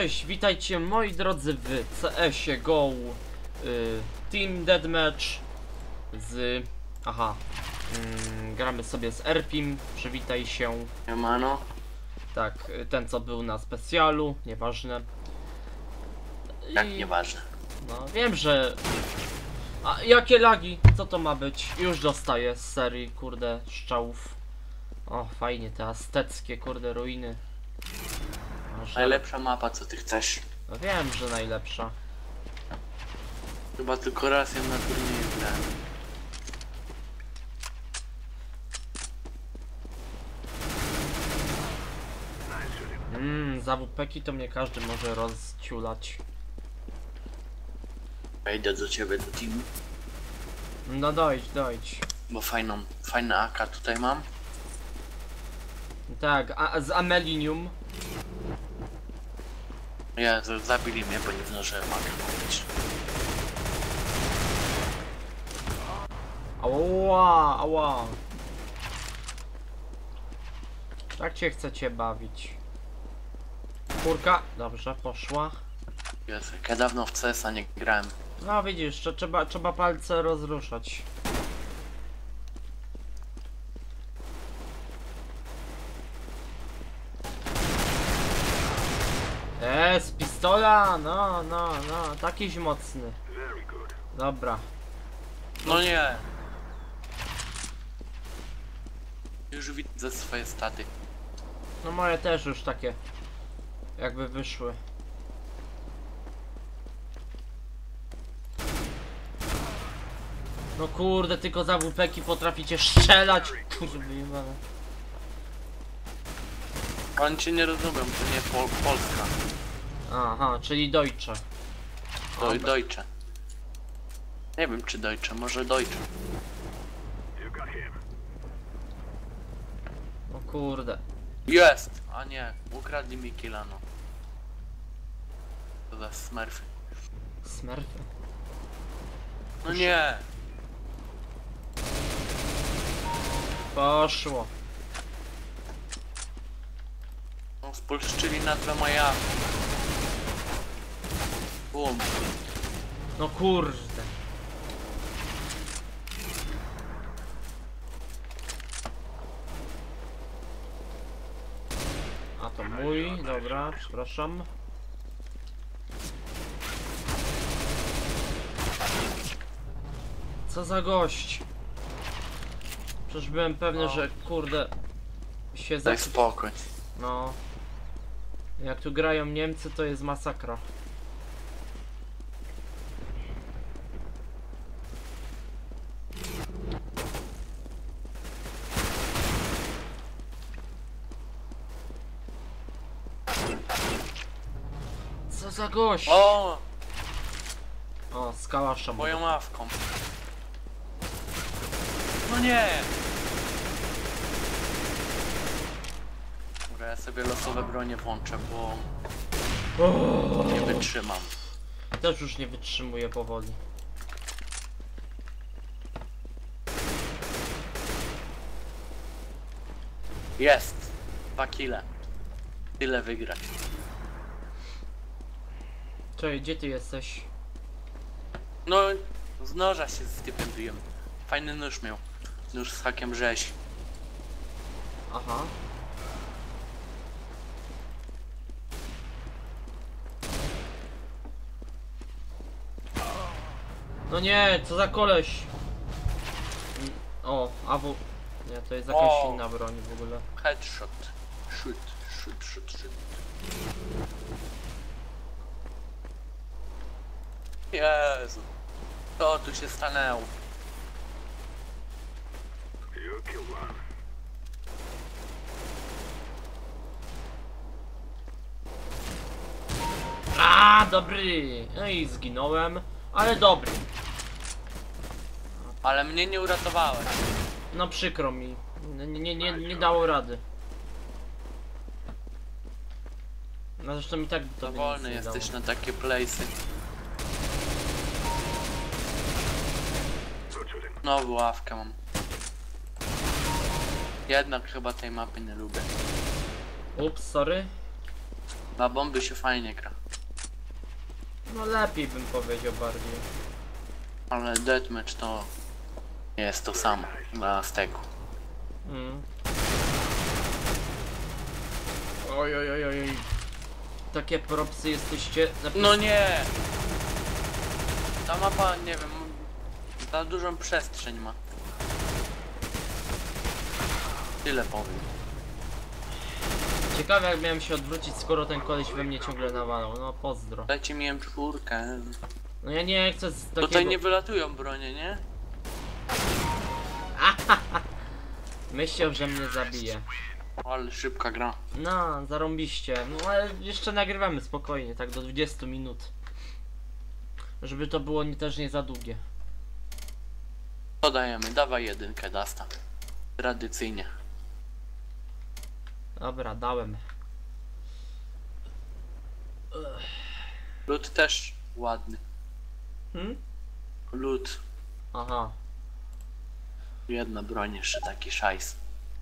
Cześć, witajcie moi drodzy w CS-ie GO Team Deathmatch z... gramy sobie z Erpim, przywitaj się. Siemano. Tak, ten co był na specjalu, nieważne. Tak, nieważne. No wiem, że... A jakie lagi? Co to ma być? Już dostaję z serii, kurde, strzałów. O, fajnie, te azteckie, kurde, ruiny. Najlepsza mapa, co ty chcesz. No wiem, że najlepsza. Chyba tylko raz ją na turnieju grałem. Za WP-ki to mnie każdy może rozciulać. Wejdę do ciebie do teamu. No dojdź. Bo fajne AK tutaj mam. Tak, a z Amelinium. Zabili mnie, bo nie zdążyłem AK kupić. Ała. Tak cię chcecie bawić. Kurka, dobrze, poszła. Jezu, jak ja dawno w CS-a nie grałem. No widzisz, trzeba palce rozruszać. Z pistola, no, takiś mocny. Dobra. No nie. Już widzę swoje staty. No moje też już takie jakby wyszły. No kurde, tylko za WP-ki potraficie strzelać. Kurde, wyjebane. Oni cię nie rozumią, to nie Polska. Aha, czyli Deutsche. Deutsche. Nie wiem czy Deutsche, może Deutsche. O kurde. Jest! A nie, ukradli mi killa, no. To za smurfy. Smurfy. No nie! Poszło. No, spolszczyli nazwę moja. Bum. No kurde. A to mój, dobra, przepraszam. Co za gość? Przecież byłem pewny, że kurde się Daj spokój. No. Jak tu grają Niemcy, to jest masakra. Co za gość? O! O, z kałaszem. Moją mawką. No nie! Dobra, ja sobie losowe bronie włączę, bo nie wytrzymam. Też już nie wytrzymuję powoli. Jest! 2 kile. Tyle wygrać. Czekaj, gdzie ty jesteś? No, z noża się z typem biłem. Fajny nóż miał. Nóż z hakiem rzeź. Aha. No nie, co za koleś. O, AW. Nie, to jest jakaś O. inna broń w ogóle. Headshot. Shoot. Jezu. Co tu się stanęło? A, dobry. No i zginąłem, ale dobry. Ale mnie nie uratowałeś. No przykro mi. Nie dało rady. No zresztą i tak to To by wolny nic nie jesteś dało. na takie place'y. Znowu ławkę mam. Jednak chyba tej mapy nie lubię. Ups, sorry. Na bomby się fajnie gra. No lepiej bym powiedział bardziej. Ale deathmatch to nie jest to samo na steku. Mm. Oj, oj, oj, oj. Takie propsy jesteście. No nie! Ta mapa, nie wiem, za dużą przestrzeń ma. Tyle powiem. Ciekawe jak miałem się odwrócić, skoro ten koleś we mnie ciągle nawalał. No pozdro. Dajcie mi M4. No ja nie chcę z takiego... Tutaj nie wylatują bronie, nie? Myślał, że mnie zabije. Ale szybka gra. No, zarąbiście. No ale jeszcze nagrywamy spokojnie, tak do 20 minut. Żeby to było też nie za długie. To dajemy, dawaj jedynkę, Dasta. Tradycyjnie. Dobra, dałem. Lód też ładny. Hmm? Lód. Aha. Jedna broń jeszcze taki szajs.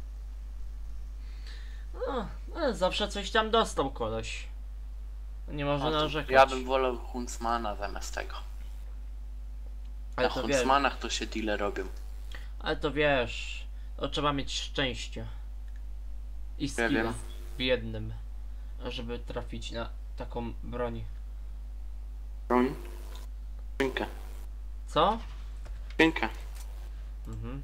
No, zawsze coś tam dostał koleś. Nie można narzekać. Ja bym wolał Huntsmana zamiast tego. Ale Na to wiesz, Huntsmanach to się deale robią. ale to wiesz, to trzeba mieć szczęście. I Ja skilla wiem. w jednym, żeby trafić na taką broń. Broń? Skrzynkę. Co? Skrzynkę. Mhm.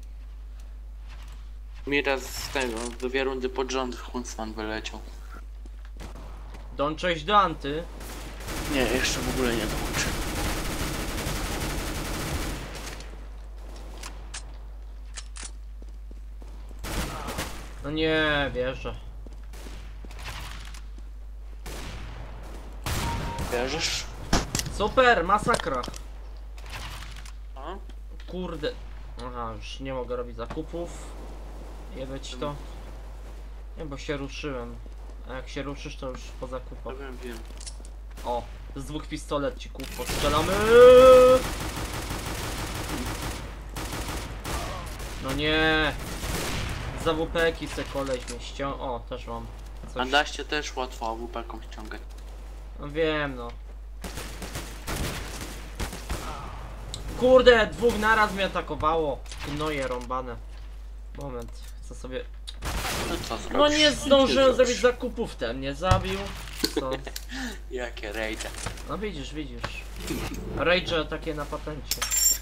Mi raz z tego, dwie rundy pod rząd Huntsman wyleciał. Dołączyłeś do Anty? Nie, jeszcze w ogóle nie dołączy. No nie, wierzę. Wierzysz? Super, masakra. A? Kurde. Aha, już nie mogę robić zakupów. Jebać to. Nie, bo się ruszyłem. A jak się ruszysz, to już po zakupach. Wiem. O, z dwóch pistoletcików postrzelamy. No nie. Za WP-ki se koleś mnie ściął. O, też mam Na coś. daście też łatwo AWP-ką ściągać. No wiem, no. Kurde, dwóch naraz mnie atakowało. Gnoje rąbane. Moment, chcę sobie... No co zrobisz? No nie zdążyłem Co zrobić zakupów, ten mnie zabił. Co? Jakie rejdzie. No widzisz. Rage takie na patencie.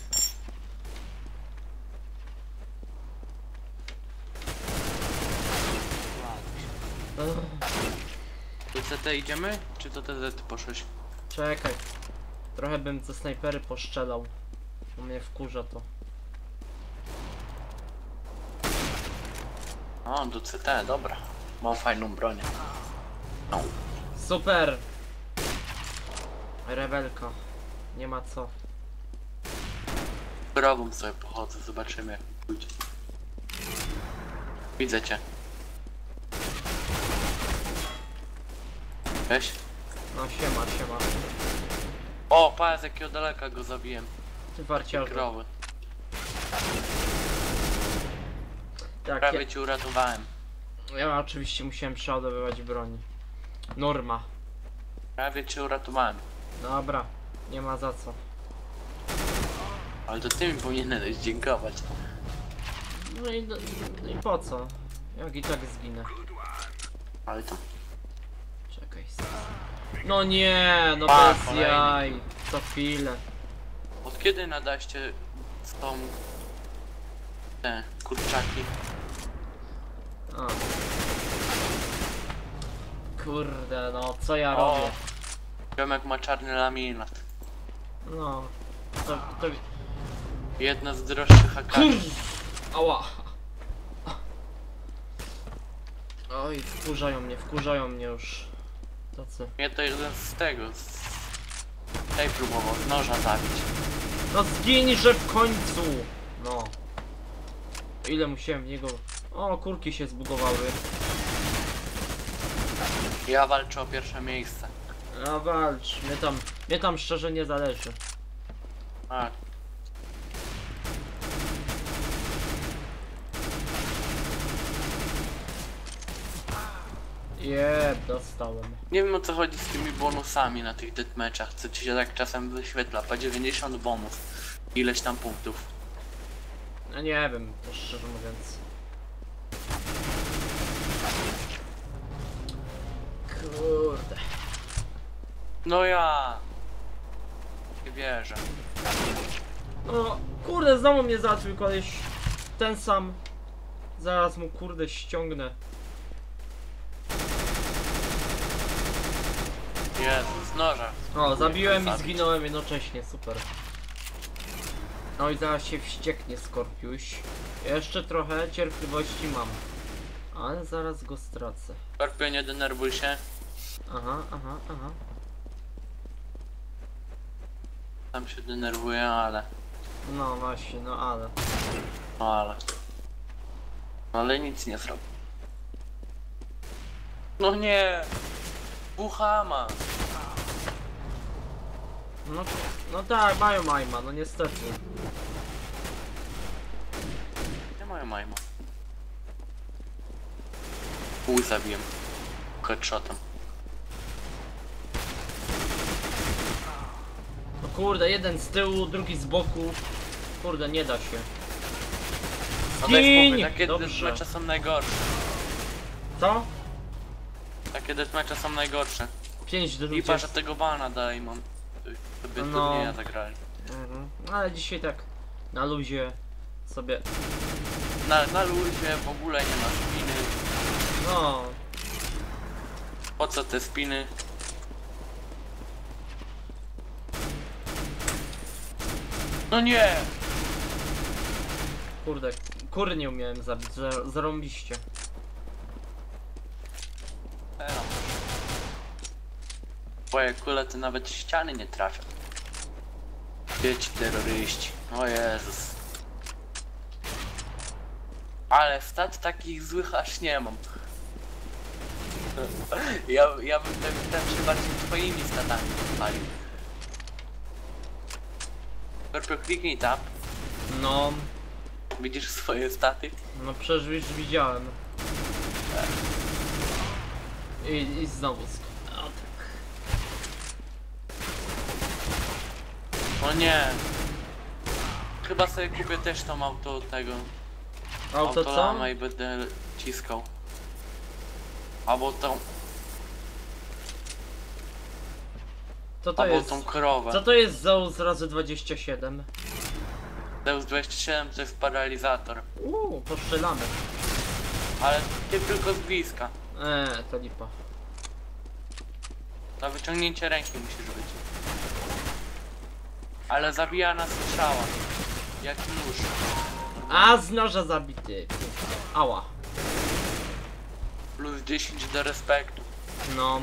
Ugh, Do CT idziemy? Czy do TZ poszłeś? czekaj. Trochę bym ze snajpery poszczelał. Bo mnie wkurza to. O, do CT, dobra. Mam fajną broń. No. Super! Rewelka. Nie ma co. Drogą sobie pochodzę, zobaczymy jak pójdzie. Widzę cię. Weź. No siema. O, patrz jakiego daleka go zabiłem. Ty warciarzu. Krowy. Tak, Prawie cię uratowałem. ja oczywiście musiałem przeładowywać broń. Norma. Prawie cię uratowałem. Dobra, nie ma za co. Ale to ty mi powinieneś dziękować. No i po co? Jak i tak zginę. Ale to... Czekaj. No nie, no Pa, bez kolejny. jaj. Co chwilę. Od kiedy nadaście tą... te kurczaki? A. Kurde, no co ja O. robię? Ziomek ma czarny laminat. No. To... Jedna z droższych AK. Ała. Oj, wkurzają mnie już. Tacy. Mnie to jeden z tego, z tej próbował z noża zabić. No zginźże w końcu! No. Ile musiałem w niego... O, kurki się zbudowały. Ja walczę o pierwsze miejsce. A walcz, mnie tam szczerze nie zależy. A, Jeb, dostałem. Nie wiem o co chodzi z tymi bonusami na tych deathmatchach, co ci się tak czasem wyświetla, po 90 bonus, ileś tam punktów. No nie wiem, to szczerze mówiąc. Kurde. No ja... Nie wierzę. No kurde, znowu mnie załatwił koleś. Ten sam. Zaraz mu kurde ściągnę. Jezus, noża. O, zabiłem i Zabić. zginąłem jednocześnie, super. No i zaraz się wścieknie Skorpiuś. Jeszcze trochę cierpliwości mam. Ale zaraz go stracę. Skorpio, nie denerwuj się. Aha, aha, aha. Tam się denerwuję, ale... No właśnie, no ale. No ale... Ale nic nie zrobię. No nie! Buchama! No, no tak, mają majma, no niestety. Nie mają majma. Pół zabiłem. Headshotem. No kurde, jeden z tyłu, drugi z boku. Kurde, nie da się. No daj Zgiń! spokój, takie Dobrze. deathmatche są najgorsze. Co? Takie deathmatche są najgorsze. 5 do Lipa, że tego bana dalej mam. Sobie No. turnieja zagrali. Mhm. Ale dzisiaj tak na luzie sobie. Na luzie w ogóle nie ma spiny. No, Po co te spiny? No nie! kurde, kury nie umiałem zabić, zarąbiście. Twoje kule to nawet ściany nie trafią. Dzieci terroryści. O Jezus. Ale stat takich złych aż nie mam. Ja bym ten się bardziej twoimi statami chwalił. Skorpio, kliknij tab. No, Widzisz swoje staty? no przecież już widziałem. I znowu o tak. O nie. Chyba sobie kupię też tą auto tego. Auto co? Autolama i będę ciskał. Albo tą, Co to albo jest? tą krowę. Co to jest Zeus razy 27? Zeus 27 to jest paralizator. Postrzelamy. Ale ty tylko z bliska. To lipa. Na wyciągnięcie ręki musisz być. Ale zabija nas strzała. Jak nóż. A z noża zabity. Ała. Plus 10 do respektu. No.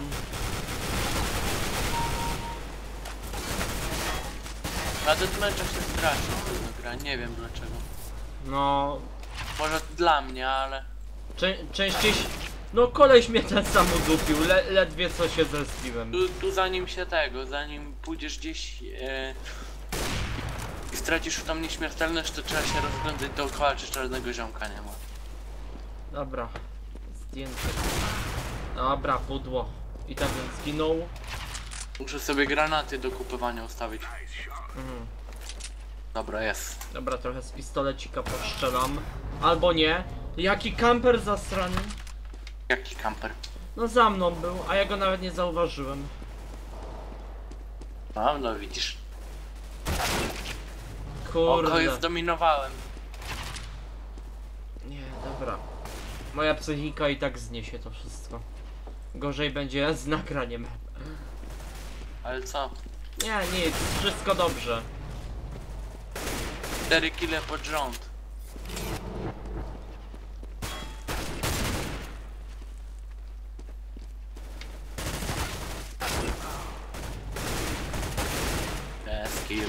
Na deathmatchach się strasznie trudno gra, nie wiem dlaczego. No. Może dla mnie, ale... Częściej się... No koleś mnie ten sam udupił, ledwie co się zespiłem. Tu zanim pójdziesz gdzieś i stracisz tą nieśmiertelność, to trzeba się rozglądać dookoła, czy czarnego ziomka nie ma. Dobra. Zdjęty. Dobra, pudło. I tak bym zginął. Muszę sobie granaty do kupowania ustawić. Mhm. Dobra, jest. Dobra, trochę z pistolecika postrzelam. Albo nie. Jaki kamper zasrany. Jaki kamper? No za mną był, a ja go nawet nie zauważyłem. No widzisz. Kurde. Oko już zdominowałem. Nie, dobra. Moja psychika i tak zniesie to wszystko. Gorzej będzie z nagraniem. Ale co? Nie, nic, wszystko dobrze. 4 kile pod rząd. Kill.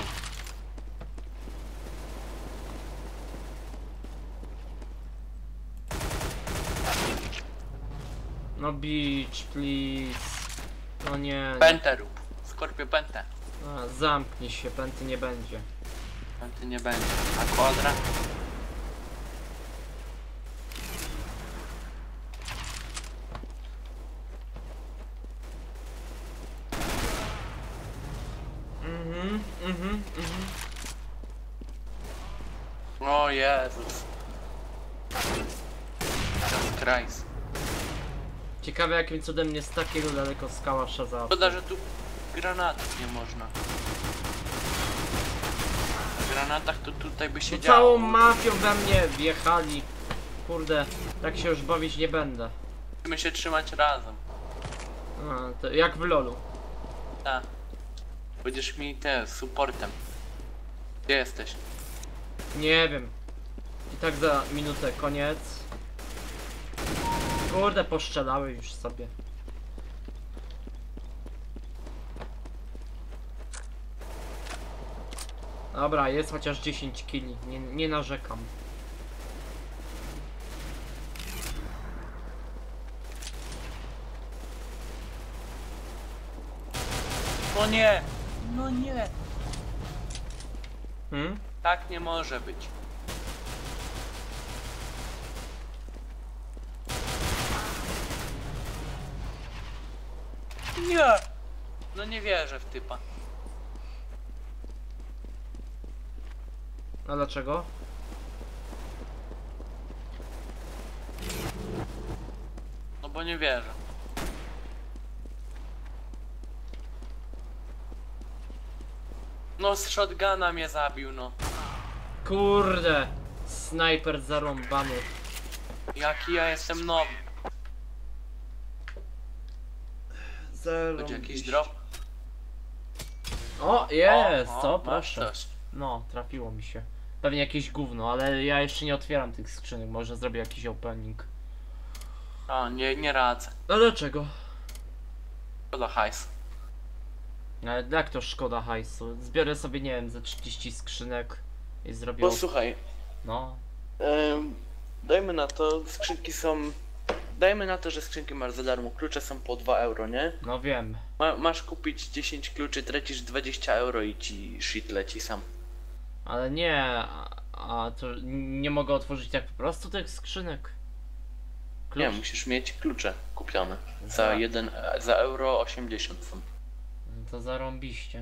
No beach, please. No nie. Pętę rób. Skorpio pętę. A, zamknij się, pęty nie będzie. Pęty nie będzie. A kwadra? O Jezus. Christ. Ciekawe jakim cudem nie z takiego daleko z kałasza za. Szkoda, że tu granatów nie można. Na granatach to tutaj by się działo. Całą mafią we mnie wjechali. Kurde, tak się już bawić nie będę. Musimy się trzymać razem. A, to jak w lolu. Tak. Będziesz mi supportem. Gdzie jesteś? Nie wiem. I tak za minutę koniec. Kurde, poszczelały już sobie. Dobra, jest chociaż 10 kili. Nie narzekam. No nie! No nie! Hmm? Tak nie może być. Nie! No nie wierzę w typa. A dlaczego? No bo nie wierzę. No z shotguna mnie zabił, no. Kurde! Snajper zarąbany. Jaki ja jestem nowy. Będzie jakiś drop? O, jest! O, Co? masz Proszę. coś. No, trafiło mi się. Pewnie jakieś gówno, ale ja jeszcze nie otwieram tych skrzynek. Może zrobię jakiś opening. O, nie radzę. A dlaczego? Szkoda hajs. Ale jak to szkoda hajsu? Zbiorę sobie, nie wiem, ze 30 skrzynek i zrobię... Posłuchaj, No. dajmy na to, skrzynki są... Dajmy na to, że skrzynki masz za darmo, klucze są po 2 euro, nie? No wiem. Masz kupić 10 kluczy, tracisz 20 euro i ci shit leci sam. Ale nie... A to nie mogę otworzyć tak po prostu tych skrzynek? Klucz? Nie, musisz mieć klucze kupione. Za- Za euro 80 są. To zarąbiście.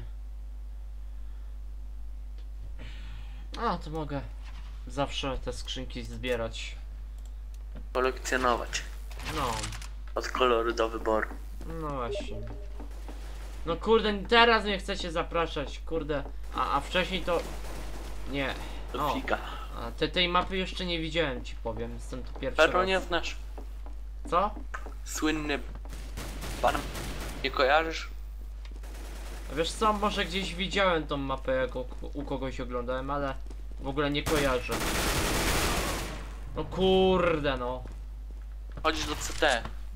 A, to mogę zawsze te skrzynki zbierać. Kolekcjonować. No, Od koloru do wyboru. no właśnie. No kurde, teraz mnie chcecie zapraszać, kurde. A wcześniej to... Nie. Do O, fika. a tej mapy jeszcze nie widziałem, ci powiem. Jestem tu pierwszy Pewno raz. nie znasz. Co? Słynny pan. Nie kojarzysz? Wiesz co, może gdzieś widziałem tą mapę, jak u kogoś oglądałem, ale w ogóle nie kojarzę. No kurde no. Chodzisz do CT.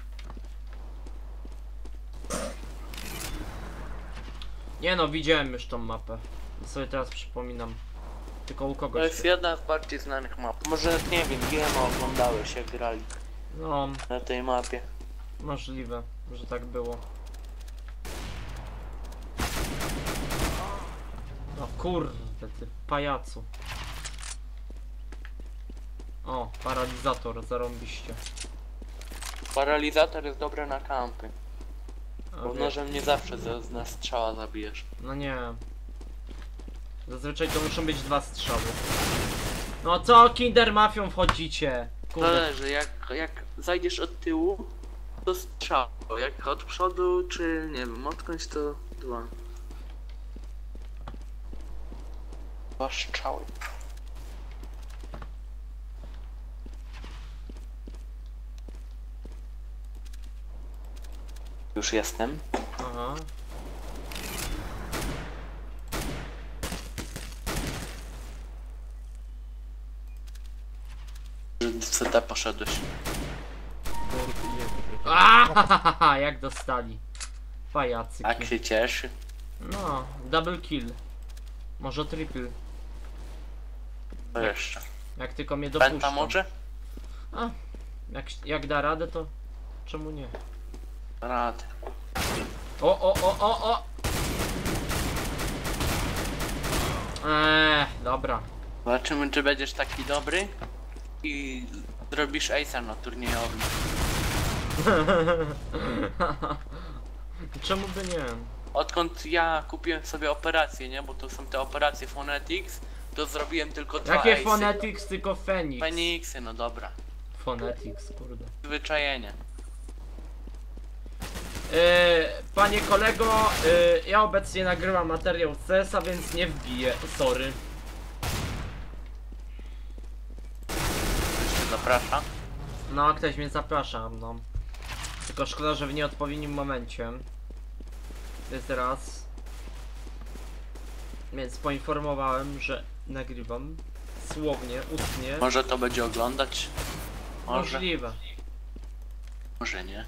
Nie no, widziałem już tą mapę. Sobie teraz przypominam. Tylko u To kogoś. jest jedna z bardziej znanych map. Może nie wiem, wiemy, oglądałeś jak grali No, na tej mapie. możliwe, że tak było. No kurde, ty pajacu. O, paralizator, zarąbiście. Paralizator jest dobry na kampy. A Bo wie- nożem nie zawsze na strzała zabijesz. No nie. Zazwyczaj to muszą być 2 strzały. No co, Kinder Mafią wchodzicie? Kurde. Zależy, jak zajdziesz od tyłu, to strzał. Jak od przodu, czy nie wiem, odkądś to 2. 2 strzały. Już jestem. Aha. Że w CT poszedłeś. Aaaa, jak dostali. Pajacyki. Tak się cieszy. No, double kill. Może triple. To jeszcze. Jak tylko mnie Penta dopuszczą. może? A, jak da radę, to czemu nie? Rady. O! Dobra. Zobaczymy, czy będziesz taki dobry i zrobisz ace'a na turniejowym. Czemu by nie? Odkąd ja kupiłem sobie operacje, nie? Bo to są te operacje Phonetics, To zrobiłem tylko 2 Jakie ace'y. Phonetics, tylko Phoenix. Feniksy, no dobra. Phonetics, kurde. Zwyczajenie. Panie kolego, ja obecnie nagrywam materiał z CS-a, więc nie wbiję, sorry. Ktoś mnie zaprasza. No, ktoś mnie zaprasza, no. Tylko szkoda, że w nieodpowiednim momencie. Jest raz. Więc poinformowałem, że nagrywam. Słownie, ustnie. Może to będzie oglądać? Może. Możliwe. Może nie.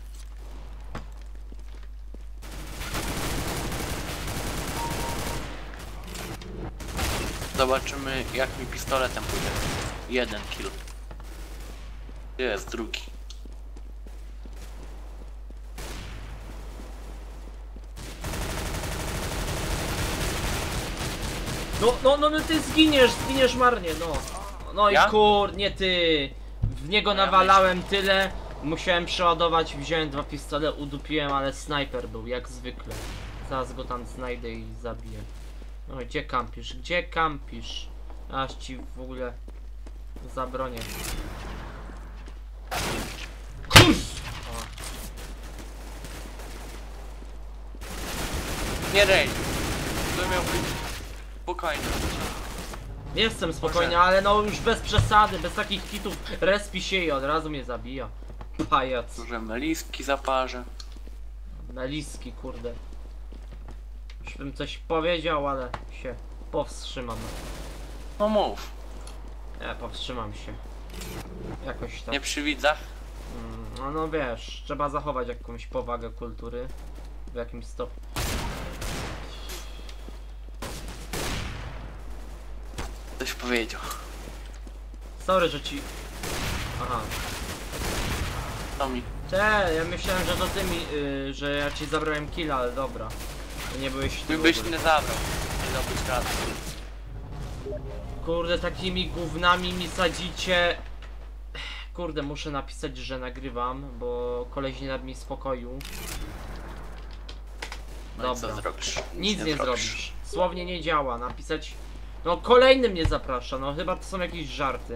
Zobaczymy jak mi pistoletem pójdzie. 1 kill. Jest drugi. No, ty zginiesz marnie, no. No Ja? i kur, nie ty. W niego No ja nawalałem tyle. Musiałem przeładować, wziąłem 2 pistole, udupiłem, ale snajper był, jak zwykle. Zaraz go tam znajdę i zabiję. No gdzie kampisz? Gdzie kampisz? Aż ci w ogóle zabronię. Kurs! Nie rej. To miał być spokojny. Jestem spokojny, ale no już bez przesady, bez takich hitów. Respi się i od razu mnie zabija. Pajac. Może meliski zaparzę. Meliski, kurde. Już bym coś powiedział, ale się powstrzymam. No mów. Nie, powstrzymam się. Jakoś tak. Nie przy widzach. No wiesz, trzeba zachować jakąś powagę kultury. W jakimś stopniu. Coś powiedział. Sorry, że ci... Aha. To mi. Ja myślałem, że to ty mi... że ja ci zabrałem killa, ale dobra. To nie byłeś ty w Byś ogóle. nie zabrał. Nie dałbyś rady. Kurde, takimi gównami mi sadzicie. Kurde, muszę napisać, że nagrywam, bo koleś nie da mi spokoju. No i Dobra. co zrobisz? Nic nie zrobisz. Słownie nie działa. Napisać... No kolejny mnie zaprasza, no chyba to są jakieś żarty.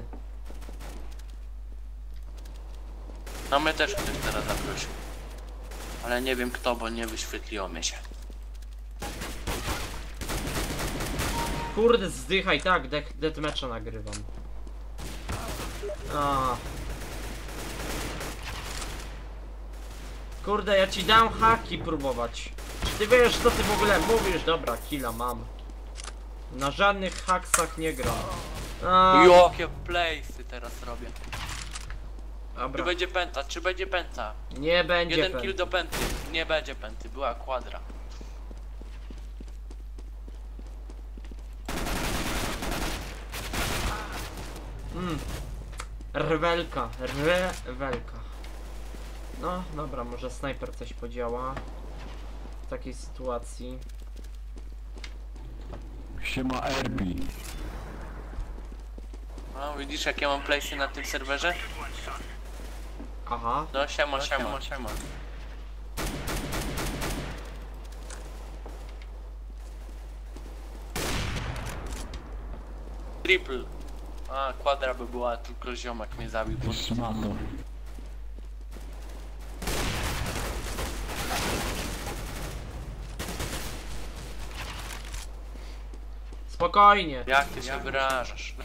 No my też ktoś teraz zaprosił. Ale nie wiem kto, bo nie wyświetliło mi się. Kurde, zdychaj, tak, deathmatcha nagrywam. A. Kurde, ja ci dam haki próbować. Czy ty wiesz, co ty w ogóle mówisz? Dobra, killa mam. Na żadnych haksach nie gram. A, Jakie playsy teraz robię. Czy dobra, będzie penta? Czy będzie penta? nie będzie Jeden pen. kill do penty. Nie będzie penty, była kwadra. Rwelka. No, dobra, może snajper coś podziała. W takiej sytuacji. Siema Erbi. No widzisz jakie mam playsy na tym serwerze? Aha. No siema. Triple. A, kwadra by była, tylko ziomek mnie zabił. Szmato. Spokojnie. Jak ty się wyrażasz?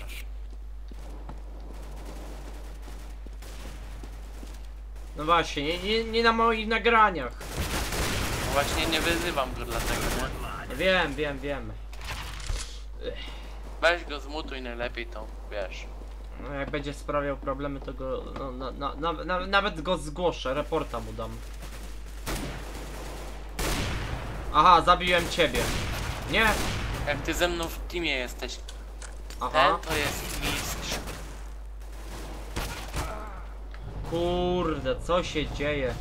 No właśnie, nie na moich nagraniach. No właśnie nie wyzywam go dlatego, nie? Wiem. Weź go zmutuj najlepiej tą, wiesz. No jak będzie sprawiał problemy, to go... nawet go zgłoszę, reporta mu dam. Aha, zabiłem ciebie. Nie? Jak ty ze mną w teamie jesteś, Aha. ten to jest mistrz. Kurde, co się dzieje?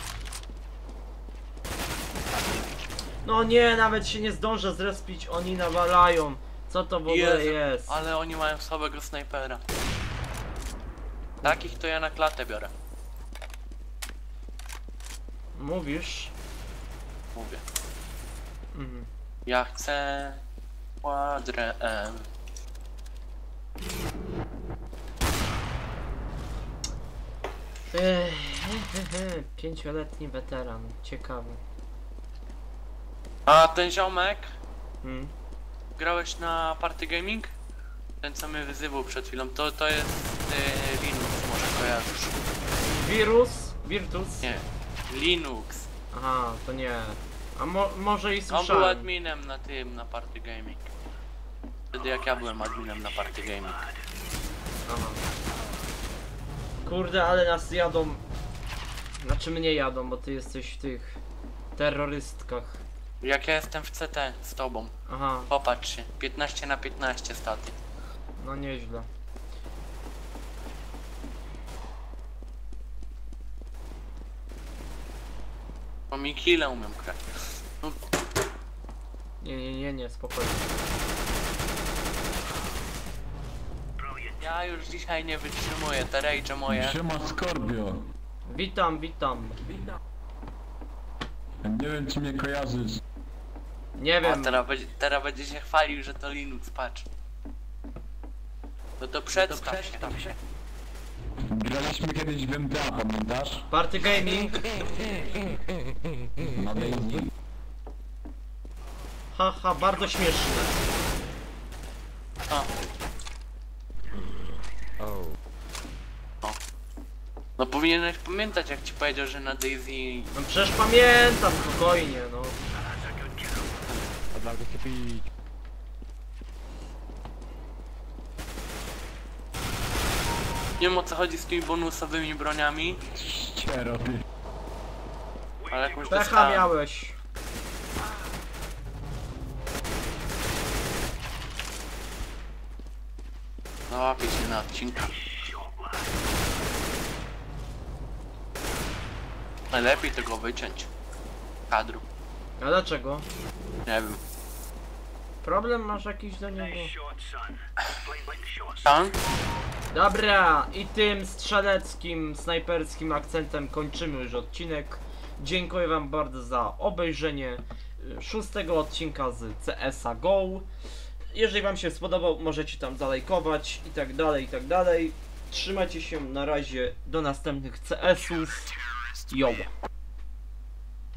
No nie, nawet się nie zdążę zrespić, oni nawalają. Co to w ogóle Jezu, jest? ale oni mają słabego snajpera. Takich to ja na klatę biorę. Mówisz? Mówię. Mhm. Ja chcę kwadrę M. Pięcioletni weteran, ciekawy. A ten ziomek, Hmm. grałeś na Party Gaming? Ten co mnie wyzywał przed chwilą, to jest Linux, może kojarzysz. Virtus? Nie, Linux. Aha, to nie. A może i On był słyszałem. adminem na tym, na Party Gaming. Wtedy jak ja byłem adminem na Party Gaming. Aha. Kurde, ale nas jadą. Znaczy mnie jadą, bo ty jesteś w tych terrorystkach. Jak ja jestem w CT z tobą, Aha, popatrz się, 15 na 15 staty. no nieźle. Bo mi kile umiem grać. No, Nie, spokojnie. ja już dzisiaj nie wytrzymuję, te rage moje. Siema Scorpio. Witam. Nie wiem czy mnie kojarzysz. Nie A wiem. teraz będzie się chwalił, że to Linux, patrz. No to przedstaw się. Graliśmy kiedyś w MTA, pamiętasz? Party Gaming. Na Daisy. Haha, bardzo śmieszne. O. No powinieneś pamiętać jak ci powiedział, że na Daisy... No przecież pamiętam, spokojnie, no. Nie wiem o co chodzi z tymi bonusowymi broniami, Ściero ty. ale jakąś Pecha dostałem. miałeś. No łapię się na odcinku. Najlepiej tego wyciąć. Kadru. A dlaczego? Nie wiem. Problem masz jakiś do niego? Tam? Dobra, i tym strzeleckim, snajperskim akcentem kończymy już odcinek. Dziękuję wam bardzo za obejrzenie 6 odcinka z CS-a GO. Jeżeli wam się spodobał, możecie tam zalajkować i tak dalej. Trzymajcie się, na razie, do następnych CS-ów. Yo!